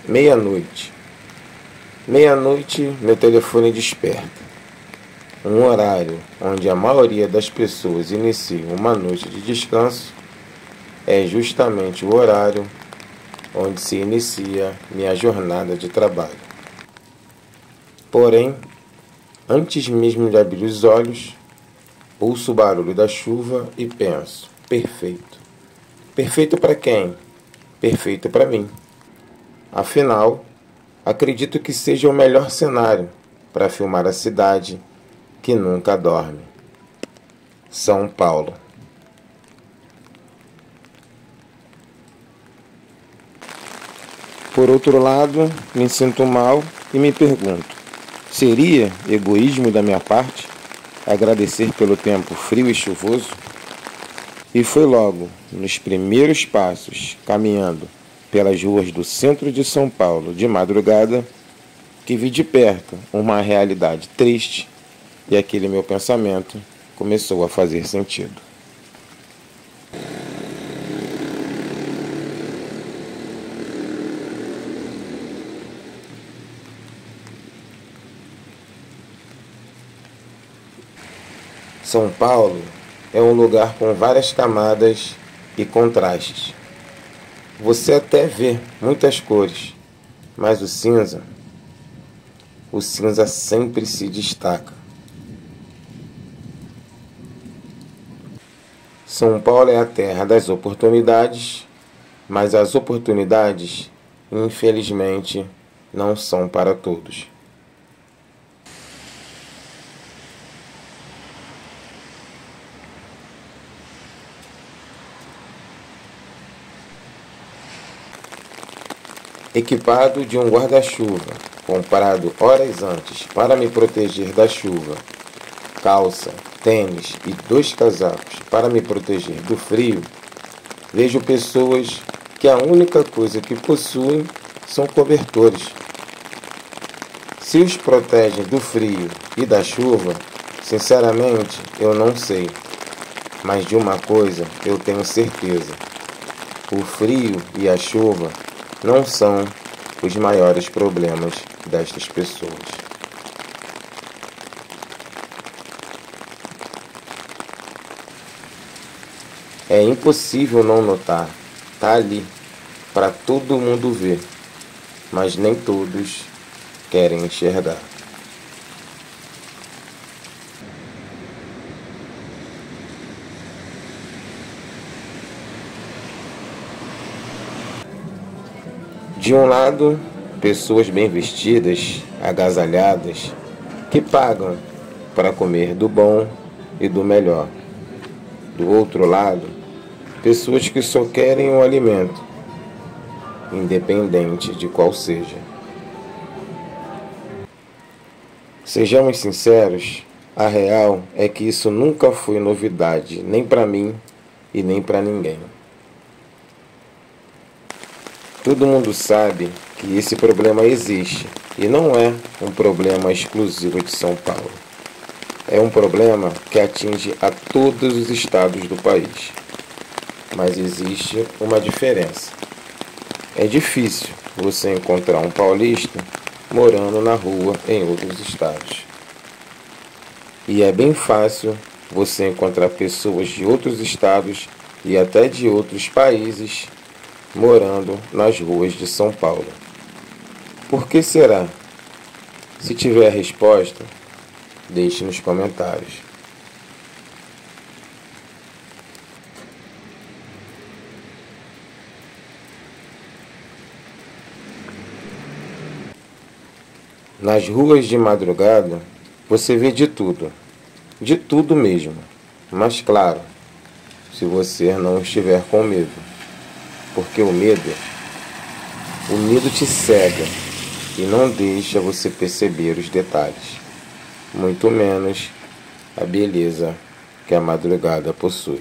Meia-noite. Meia-noite, meu telefone desperta. Um horário onde a maioria das pessoas iniciam uma noite de descanso é justamente o horário onde se inicia minha jornada de trabalho. Porém, antes mesmo de abrir os olhos, ouço o barulho da chuva e penso: perfeito. Perfeito para quem? Perfeito para mim. Afinal, acredito que seja o melhor cenário para filmar a cidade que nunca dorme. São Paulo. Por outro lado, me sinto mal e me pergunto: seria egoísmo da minha parte agradecer pelo tempo frio e chuvoso? E foi logo nos primeiros passos, caminhando pelas ruas do centro de São Paulo de madrugada, que vi de perto uma realidade triste e aquele meu pensamento começou a fazer sentido. São Paulo é um lugar com várias camadas e contrastes. Você até vê muitas cores, mas o cinza sempre se destaca. São Paulo é a terra das oportunidades, mas as oportunidades, infelizmente, não são para todos. Equipado de um guarda-chuva, comprado horas antes para me proteger da chuva, calça, tênis e 2 casacos para me proteger do frio, vejo pessoas que a única coisa que possuem são cobertores. Se os protegem do frio e da chuva, sinceramente eu não sei. Mas de uma coisa eu tenho certeza: o frio e a chuva não são os maiores problemas destas pessoas. É impossível não notar, tá ali, para todo mundo ver, mas nem todos querem enxergar. De um lado, pessoas bem vestidas, agasalhadas, que pagam para comer do bom e do melhor. Do outro lado, pessoas que só querem o alimento, independente de qual seja. Sejamos sinceros, a real é que isso nunca foi novidade, nem para mim e nem para ninguém. Todo mundo sabe que esse problema existe e não é um problema exclusivo de São Paulo. É um problema que atinge a todos os estados do país. Mas existe uma diferença. É difícil você encontrar um paulista morando na rua em outros estados. E é bem fácil você encontrar pessoas de outros estados e até de outros países morando nas ruas de São Paulo. Por que será? Se tiver a resposta, deixe nos comentários. Nas ruas de madrugada, você vê de tudo mesmo. Mas claro, se você não estiver com medo. Porque o medo te cega e não deixa você perceber os detalhes, muito menos a beleza que a madrugada possui.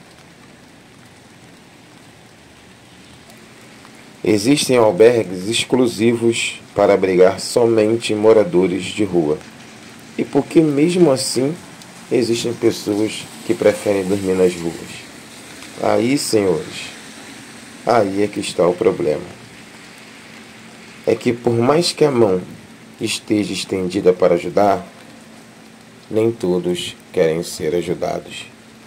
Existem albergues exclusivos para abrigar somente moradores de rua. E por que mesmo assim existem pessoas que preferem dormir nas ruas? Aí, senhores, aí é que está o problema. é que por mais que a mão esteja estendida para ajudar, nem todos querem ser ajudados.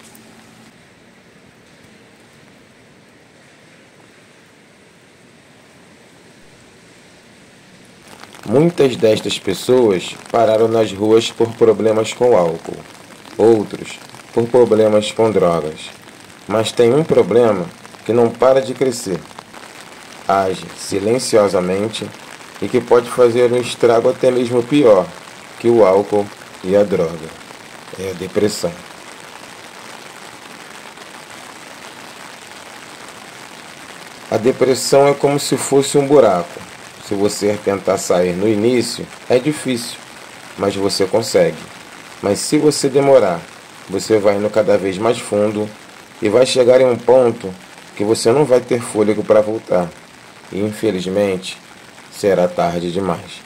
Muitas destas pessoas pararam nas ruas por problemas com álcool, outros por problemas com drogas. Mas tem um problema que não para de crescer, age silenciosamente e que pode fazer um estrago até mesmo pior que o álcool e a droga. É a depressão. A depressão é como se fosse um buraco. Se você tentar sair no início, é difícil, mas você consegue. Mas se você demorar, você vai indo cada vez mais fundo e vai chegar em um ponto que você não vai ter fôlego para voltar. E infelizmente, será tarde demais.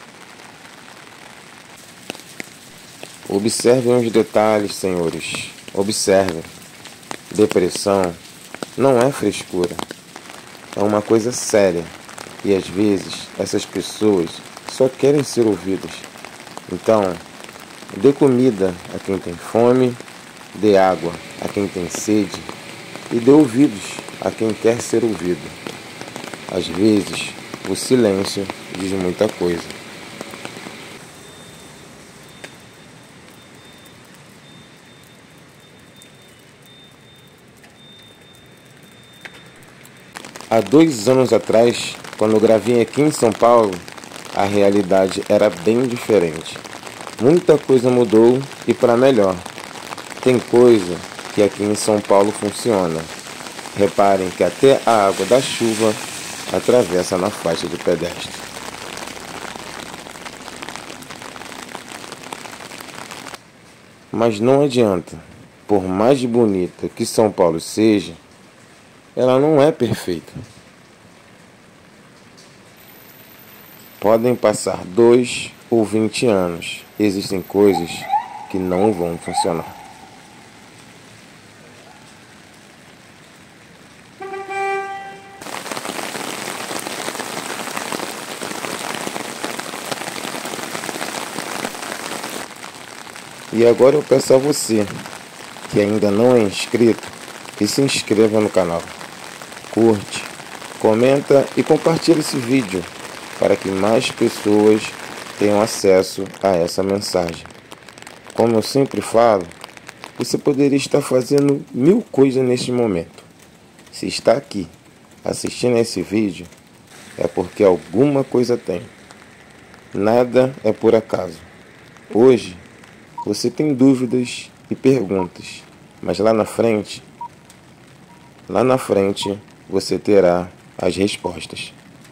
Observem os detalhes, senhores. Observem. Depressão não é frescura. É uma coisa séria. E às vezes, essas pessoas só querem ser ouvidas. Então, dê comida a quem tem fome, dê água a quem tem sede e dê ouvidos a quem quer ser ouvido. Às vezes, o silêncio diz muita coisa. Há 2 anos atrás, quando eu gravei aqui em São Paulo, a realidade era bem diferente. Muita coisa mudou e para melhor. Tem coisa que aqui em São Paulo funciona. Reparem que até a água da chuva atravessa na faixa de pedestre. Mas não adianta. Por mais bonita que São Paulo seja, ela não é perfeita. Podem passar 2 ou 20 anos. Existem coisas que não vão funcionar. E agora eu peço a você, que ainda não é inscrito, que se inscreva no canal. Curte, comenta e compartilhe esse vídeo para que mais pessoas tenham acesso a essa mensagem. Como eu sempre falo, você poderia estar fazendo 1000 coisas neste momento. Se está aqui assistindo a esse vídeo, é porque alguma coisa tem. Nada é por acaso. Hoje, você tem dúvidas e perguntas, mas lá na frente, você terá as respostas.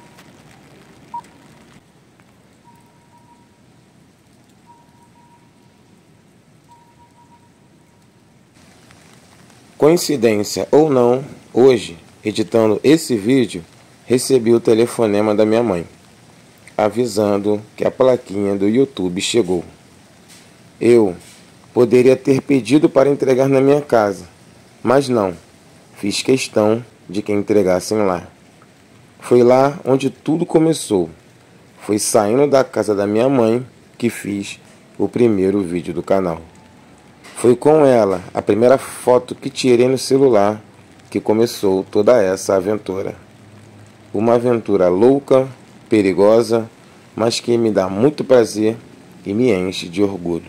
Coincidência ou não, hoje, editando esse vídeo, recebi o telefonema da minha mãe, avisando que a plaquinha do YouTube chegou. Eu poderia ter pedido para entregar na minha casa, mas não, fiz questão de que entregassem lá. Foi lá onde tudo começou. Foi saindo da casa da minha mãe que fiz o primeiro vídeo do canal. Foi com ela, a primeira foto que tirei no celular, que começou toda essa aventura. Uma aventura louca, perigosa, mas que me dá muito prazer e me enche de orgulho.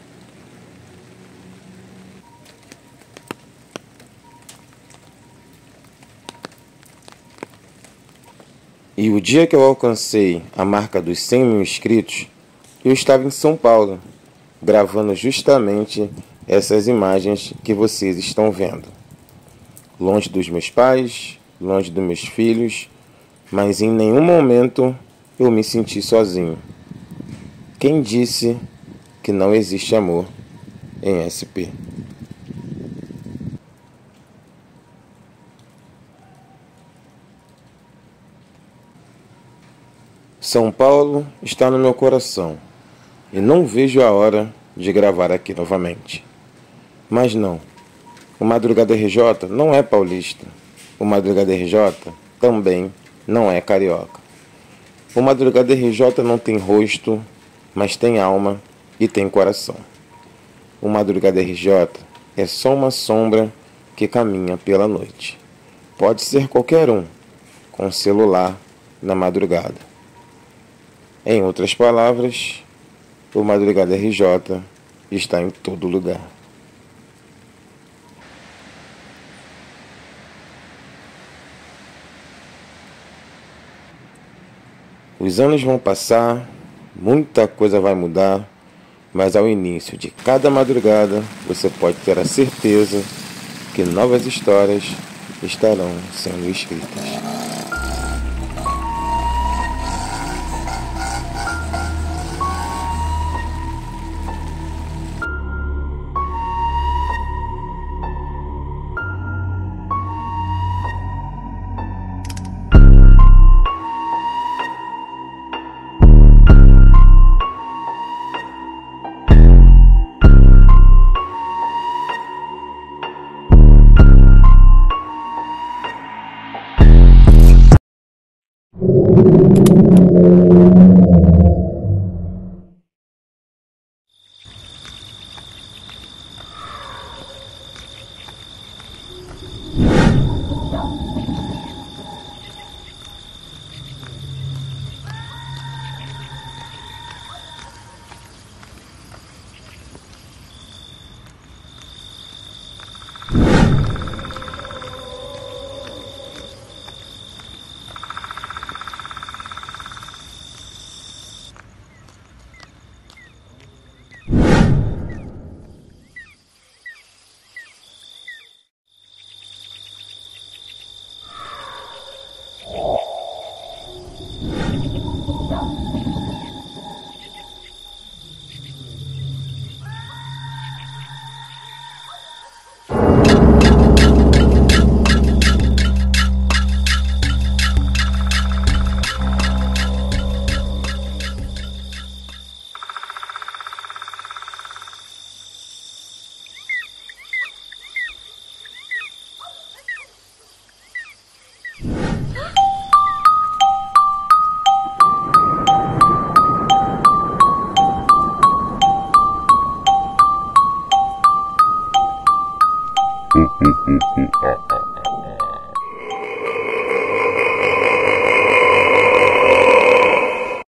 E o dia que eu alcancei a marca dos 100 mil inscritos, eu estava em São Paulo, gravando justamente essas imagens que vocês estão vendo. Longe dos meus pais, longe dos meus filhos, mas em nenhum momento eu me senti sozinho. Quem disse que não existe amor em SP? São Paulo está no meu coração e não vejo a hora de gravar aqui novamente. Mas não, o Madrugada RJ não é paulista. O Madrugada RJ também não é carioca. O Madrugada RJ não tem rosto, mas tem alma e tem coração. O Madrugada RJ é só uma sombra que caminha pela noite. Pode ser qualquer um, com celular na madrugada. Em outras palavras, o Madrugada RJ está em todo lugar. Os anos vão passar, muita coisa vai mudar, mas ao início de cada madrugada você pode ter a certeza que novas histórias estarão sendo escritas.